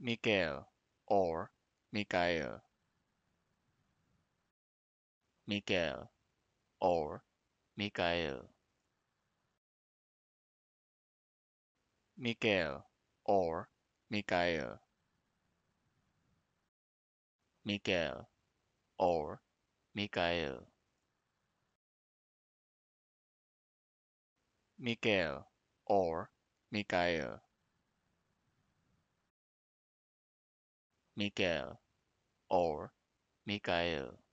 Mikael or Mikael, Mikael or Mikael, Mikael or Mikael, Mikael or Mikael, Mikael or Mikael, Mikael or Mikael.